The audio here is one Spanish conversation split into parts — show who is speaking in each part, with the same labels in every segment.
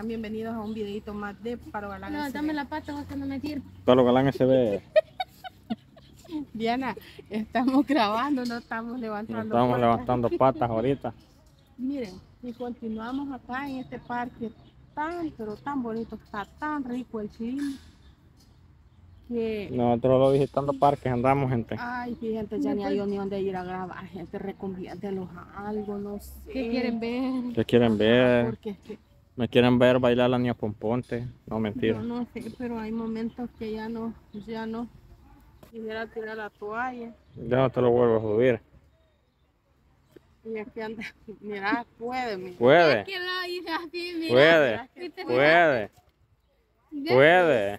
Speaker 1: sean bienvenidos a un videito más de Paro Galán.
Speaker 2: No, dame la pata, vos que no me tiro.
Speaker 3: Paro Galán SB.
Speaker 1: Diana, estamos grabando, no estamos levantando
Speaker 3: Estamos
Speaker 1: patas.
Speaker 3: levantando patas ahorita.
Speaker 1: Miren, y continuamos acá en este parque pero tan bonito, está tan rico el clima. Que...
Speaker 3: Nosotros lo visitando parques andamos, gente.
Speaker 1: Ay, fíjate, ya ni hay ni dónde ir a grabar, gente, recomiéndelos a algo, no sé.
Speaker 2: ¿Qué quieren ver?
Speaker 3: ¿Qué quieren ver?
Speaker 1: Porque es que...
Speaker 3: ¿Me quieren ver bailar la niña pomponte? No, mentira.
Speaker 1: No sé, pero hay momentos que ya no. Quisiera tirar la toalla.
Speaker 3: Ya no te lo vuelvo a subir.
Speaker 1: Y aquí anda, mira, puede, mira.
Speaker 3: Puede.
Speaker 2: Es que lo hice así, mira.
Speaker 3: Puede.
Speaker 2: ¿Viste?
Speaker 3: Puede. Puede.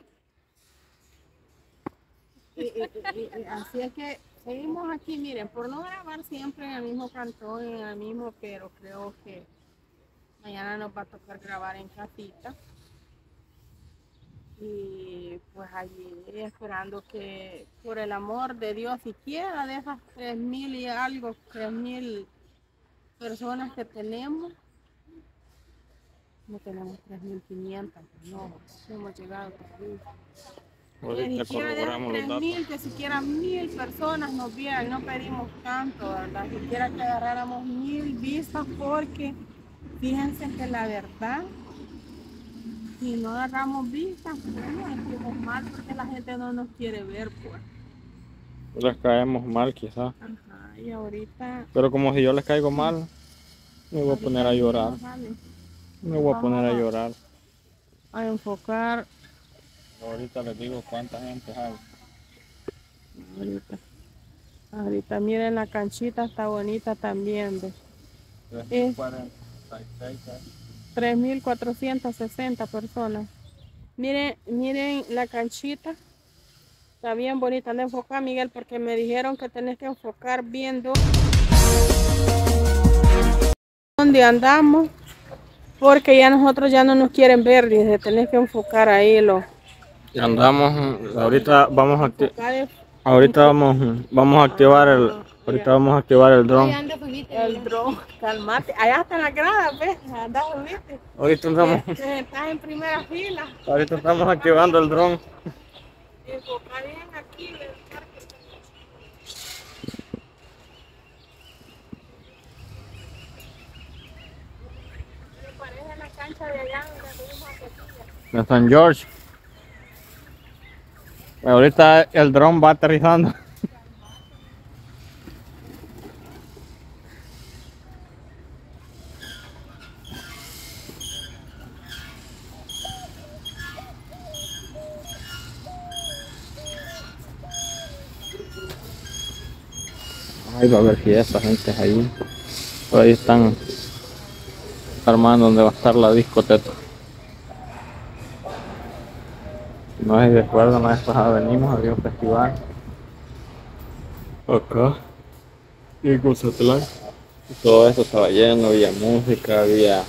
Speaker 1: Y así es que seguimos aquí, miren, por no grabar siempre en el mismo cantón, en el mismo, pero creo que mañana nos va a tocar grabar en casita. Y pues allí esperando que por el amor de Dios, siquiera de esas 3.000 y algo, 3.000 personas que tenemos, no tenemos 3.500, no hemos llegado todavía.
Speaker 3: Ahorita
Speaker 1: Ni siquiera de esas
Speaker 3: corroboramos los datos.
Speaker 1: 3.000, que siquiera 1.000 personas nos vieran, no pedimos tanto, ¿verdad? Siquiera que agarráramos 1.000 vistas, porque fíjense que la verdad, si no agarramos vistas, bueno, estamos mal porque la gente no nos quiere ver, pues.
Speaker 3: Les caemos mal quizás.
Speaker 1: Ajá, y ahorita...
Speaker 3: Pero como si yo les caigo mal, me voy a poner a llorar. Me voy a poner a llorar.
Speaker 1: A enfocar
Speaker 3: Ahorita les digo cuánta gente hay.
Speaker 1: ahorita miren, la canchita está bonita también, ¿ves? 3.460 personas. Miren la canchita. Está bien bonita. Anda a enfocar, Miguel, porque me dijeron que tenés que enfocar viendo dónde andamos, porque ya nosotros ya no nos quieren ver, dice, tenés que enfocar ahí
Speaker 3: Andamos, ahorita vamos a vamos a activar el dron.
Speaker 1: el dron. Calmate, allá está en la grada, ¿ves? Anda, ¿viste?
Speaker 3: Ahorita andamos,
Speaker 1: Estás en primera fila.
Speaker 3: ahorita estamos activando el dron.
Speaker 1: Enfocar bien aquí en el parque. Me parece la cancha de allá donde tuvimos aquella.
Speaker 3: De San George. Ahorita el dron va aterrizando. Ay, va a ver si esa gente ahí. Por ahí están armando donde va a estar la discoteca. No sé si recuerdan, la vez pasada venimos, había un festival acá en Cuzatlán. Y todo eso estaba lleno, había música, había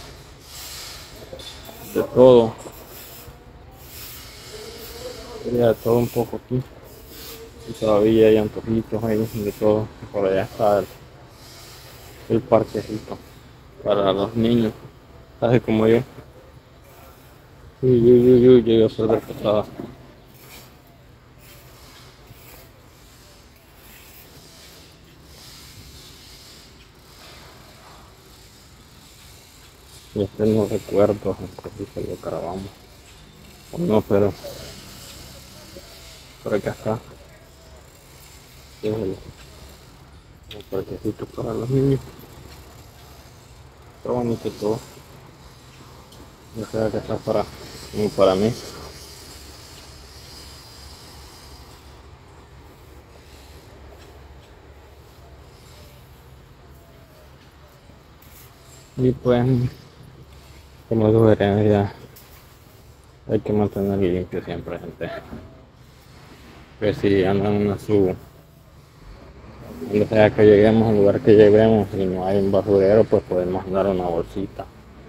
Speaker 3: de todo. Había de todo un poco aquí. Y todavía hay antojitos ahí de todo. Por allá está el parquecito para los niños, así como yo. Llegué a perder pasada. Y no recuerdo si lo grabamos o no, pero por acá está. Es el parquecito para los niños. Está bonito todo. Ya sea que está como para mí. Y pues, como sugerencia, hay que mantener limpio siempre, gente. Que si andan a su, donde sea que lleguemos, al lugar que lleguemos, y no hay un basurero, pues podemos andar una bolsita.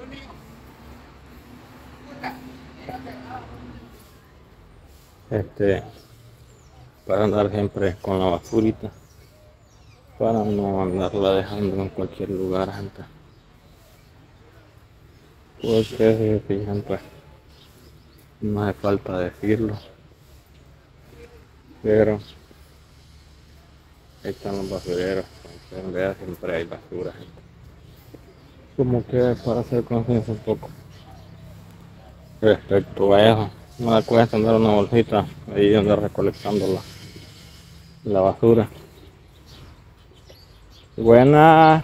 Speaker 3: Para andar siempre con la basurita, para no andarla dejando en cualquier lugar, gente. Pues que se fijan, pues no hace falta decirlo, pero ahí están los basureros, entonces vea, siempre hay basura, gente. Como que para hacer conciencia un poco respecto a eso, no le cuesta tener una bolsita ahí donde recolectando la basura. Buena.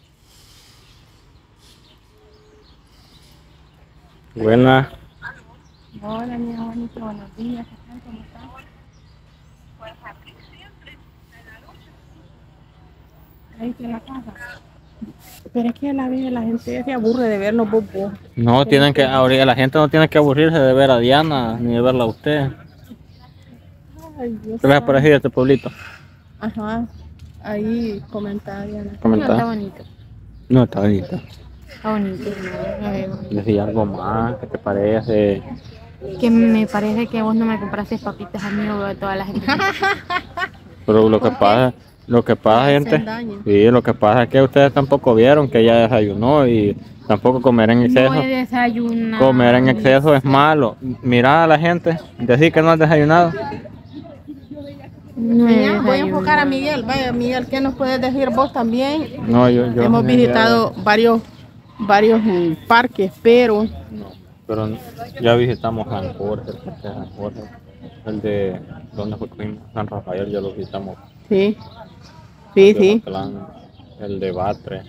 Speaker 3: Buena.
Speaker 1: Hola, mi bonito, buenos días, ¿qué tal? ¿Cómo están? Pues aquí siempre, en la lucha. Ahí que la casa. Pero es que a la vez la gente se aburre de vernos bobos.
Speaker 3: No tienen que abrir, la gente no tiene que aburrirse de ver a Diana ni de verla a usted.
Speaker 1: Ay, Dios
Speaker 3: ¿Qué les ha
Speaker 1: santo.
Speaker 3: parecido este pueblito?
Speaker 1: Ajá, ahí comentarios.
Speaker 2: No, está
Speaker 3: Comentar.
Speaker 2: bonito.
Speaker 3: No, está bonito.
Speaker 2: Está bonito.
Speaker 3: Decía algo más, ¿qué te parece?
Speaker 2: Que me parece que vos no me compraste papitas a mí o a toda la gente.
Speaker 3: Pero lo que pasa, gente, sí, lo que pasa es que ustedes tampoco vieron que ella desayunó y tampoco comer en exceso.
Speaker 2: No he desayunado.
Speaker 3: Comer en exceso es malo. Mira a la gente, decir que no has desayunado.
Speaker 2: No he
Speaker 1: Voy a
Speaker 2: desayunado.
Speaker 1: enfocar a Miguel. Vaya, Miguel, ¿qué nos puedes decir vos también?
Speaker 3: No, yo
Speaker 1: Hemos visitado varios parques, pero
Speaker 3: No, pero ya visitamos San Jorge, el parque de San Jorge, el de donde fue San Rafael, ya lo visitamos.
Speaker 1: sí,
Speaker 3: El de Ocotlán, el de Batre,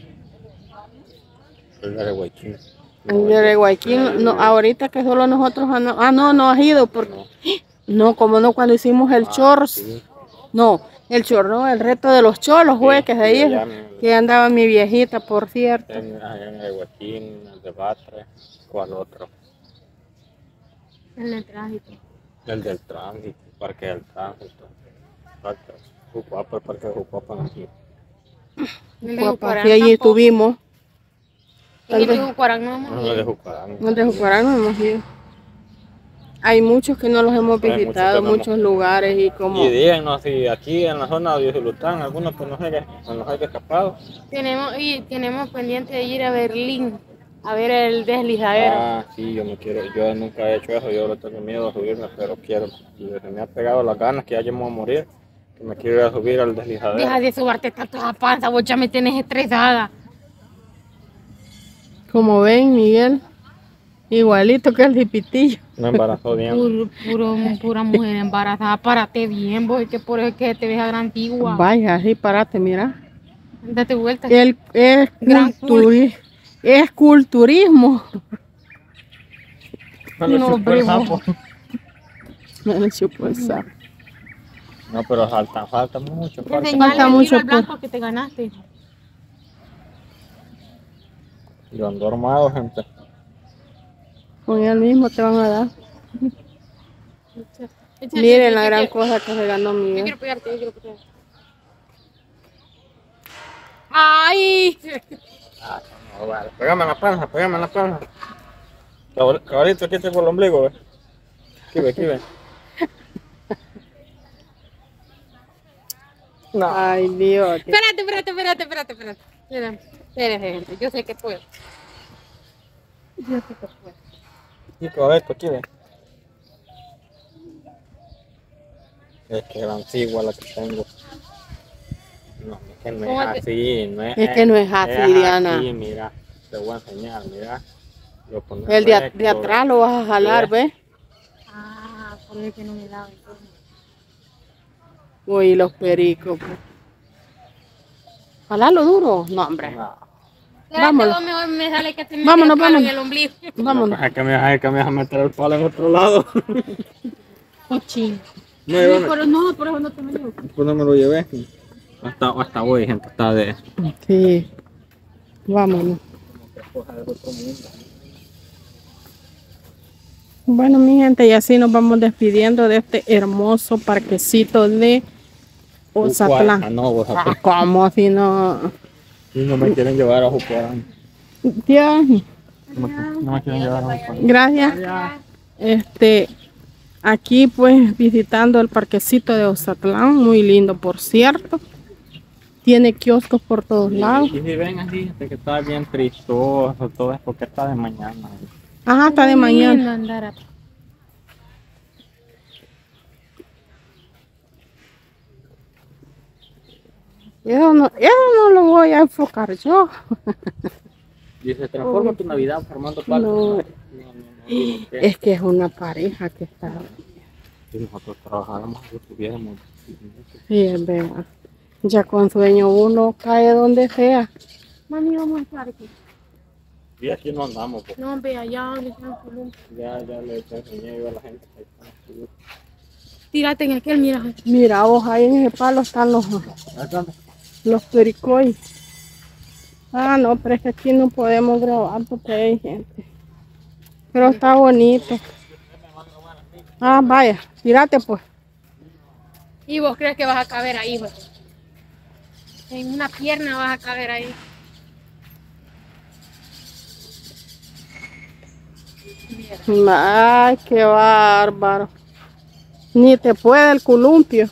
Speaker 3: el de Rehuayquín.
Speaker 1: el de Rehuayquín, no, ahorita que solo nosotros, no has ido, porque no, como no, cuando hicimos el chorro,
Speaker 3: Sí,
Speaker 1: no, el chorro, no, el reto de los cholos, güey, que es ahí,
Speaker 3: allá
Speaker 1: que andaba mi viejita, por cierto.
Speaker 3: allá en Rehuayquín, el de Batre, ¿cuál otro?
Speaker 2: En el tránsito.
Speaker 3: El del tránsito, el parque del tránsito. Jucuapa, el parque de Jucuapa no aquí.
Speaker 2: El de
Speaker 1: Guapa,
Speaker 2: Jucuarán
Speaker 1: y allí
Speaker 2: tampoco.
Speaker 1: estuvimos,
Speaker 2: El de Jucuarán no hemos
Speaker 3: No,
Speaker 2: ido.
Speaker 3: el de Jucuarán.
Speaker 1: no de Jucarán no hemos ido. Hay muchos que no los hemos
Speaker 3: Hay muchos
Speaker 1: visitado,
Speaker 3: que no hemos-
Speaker 1: muchos lugares y como...
Speaker 3: Y díganos si aquí en la zona de Usulután, algunos que nos haya escapado.
Speaker 2: Tenemos pendiente de ir a Berlín a ver el deslizadero.
Speaker 3: Ah, sí, yo nunca he hecho eso, yo le tengo miedo a subirme, pero quiero. Se me ha pegado las ganas que ya llevo a morir, que me quiero ir a subir al deslizadero.
Speaker 2: Deja de subarte tanto la panza, vos ya me tenés estresada.
Speaker 1: Como ven, Miguel, igualito que el jipitillo.
Speaker 3: Me embarazó bien.
Speaker 2: Pura mujer embarazada, párate bien, vos, que por eso es que te ves a gran antigua.
Speaker 1: Vaya, así parate, mira.
Speaker 2: Date vuelta.
Speaker 1: Es culturismo.
Speaker 3: Me lo
Speaker 1: No,
Speaker 3: chupó el
Speaker 1: primo.
Speaker 3: sapo.
Speaker 1: Me lo chupó el sapo.
Speaker 3: No, pero falta mucho.
Speaker 2: Enseñale
Speaker 1: falta
Speaker 2: el
Speaker 1: mucho
Speaker 2: libro al blanco que te ganaste.
Speaker 3: Yo ando armado, gente.
Speaker 1: Con él mismo te van a dar.
Speaker 2: Échale,
Speaker 1: Miren la
Speaker 2: yo
Speaker 1: gran
Speaker 2: quiero-
Speaker 1: cosa que se ganó
Speaker 2: Yo
Speaker 1: Miguel.
Speaker 2: quiero pegarte, yo quiero pegarte. ¡Ay!
Speaker 3: No, vale. Pégame en la panza, pégame en la panza. Cabalito, aquí tengo el ombligo, ve. Aquí ve. No.
Speaker 1: Ay, Dios.
Speaker 2: Espérate. Espérate, gente. Yo sé que puedo. Yo sé que puedo.
Speaker 3: Y cabalito, aquí ve. Es que era antigua la que tengo. No, es que no
Speaker 2: ¿Cómo
Speaker 3: es
Speaker 2: te-
Speaker 3: así, no es.
Speaker 1: Es que no es así, Diana.
Speaker 3: Aquí, mira, te voy a enseñar, mira. Lo pones
Speaker 1: El de
Speaker 3: recto.
Speaker 1: atrás lo vas a jalar, ¿ves?
Speaker 2: Ah, por eso que no me daba entonces.
Speaker 1: Uy, los pericos. Pues. Jalalo duro. No, hombre.
Speaker 3: No.
Speaker 1: Vámonos.
Speaker 2: Espérate, vos me sale que te metes
Speaker 1: Vámonos,
Speaker 2: el palo en
Speaker 1: vámonos.
Speaker 2: el ombligo.
Speaker 1: Vámonos.
Speaker 3: Es que me vas a meter el palo en otro lado.
Speaker 2: Cochín.
Speaker 3: No, yo
Speaker 2: Pero no, por eso no te me digo.
Speaker 3: pues no me lo llevé. Hasta hoy, gente, está de.
Speaker 1: Sí. Vámonos. Bueno, mi gente, y así nos vamos despidiendo de este hermoso parquecito de Ozatlán.
Speaker 3: Ah, no, vos
Speaker 1: Ah, ¿cómo si no?
Speaker 3: no me quieren llevar a Jucuarán.
Speaker 1: Dios,
Speaker 3: No me quieren llevar a Jucuarán.
Speaker 1: gracias. Aquí pues visitando el parquecito de Ozatlán, muy lindo por cierto. Tiene kioscos por todos lados.
Speaker 3: Y si ven así, de que está bien tristoso, todo es porque está de mañana.
Speaker 1: Ajá, está de
Speaker 2: Muy lindo
Speaker 1: mañana.
Speaker 2: andar a-
Speaker 1: Eso no lo voy a enfocar yo.
Speaker 3: Y se transforma tu Navidad formando parte.
Speaker 1: No.
Speaker 3: Digo, ¿qué?
Speaker 1: Es que es una pareja que está.
Speaker 3: Si nosotros trabajáramos, si estuviéramos.
Speaker 1: Sí, es verdad. Ya con sueño uno cae donde sea.
Speaker 2: Mami, vamos al parque.
Speaker 3: Y aquí no andamos, pues.
Speaker 2: No, ve allá donde está el columpio.
Speaker 3: Ya le enseñé yo a la gente. Ahí están los seguros.
Speaker 2: Tírate en aquel, mira.
Speaker 1: Mira, vos ahí en ese palo están
Speaker 3: Ahí están.
Speaker 1: los pericois. Ah, no, pero es que aquí no podemos grabar porque hay gente. Pero está bonito. Ah, vaya, tírate pues.
Speaker 2: ¿Y vos crees que vas a caber ahí, güey? En una pierna vas a caber ahí.
Speaker 1: Ay, qué bárbaro. Ni te puede el columpio.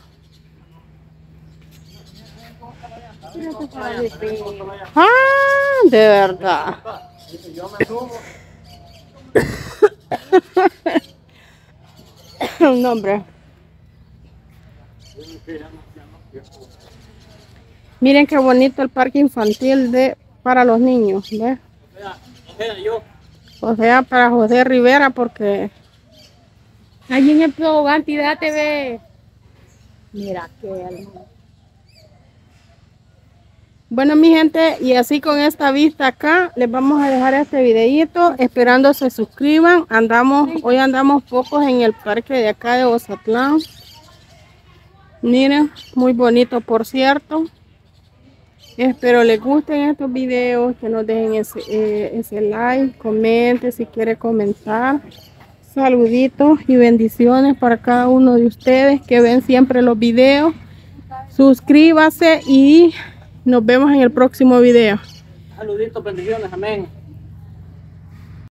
Speaker 1: Ah, de verdad.
Speaker 3: Yo me subo.
Speaker 1: No, hombre. Miren qué bonito el parque infantil para los niños, ¿ves?
Speaker 3: O sea, yo.
Speaker 1: O sea, para José Rivera, porque
Speaker 2: Allí en el tobogán, tírate, ve.
Speaker 1: mira qué hermoso. Bueno, mi gente, y así con esta vista acá, les vamos a dejar este videito, esperando se suscriban. Hoy andamos pocos en el parque de acá de Ozatlán. Miren, muy bonito por cierto. Espero les gusten estos videos, que nos dejen ese like, comente si quiere comentar. Saluditos y bendiciones para cada uno de ustedes que ven siempre los videos. Suscríbase y nos vemos en el próximo video.
Speaker 3: Saluditos, bendiciones, amén.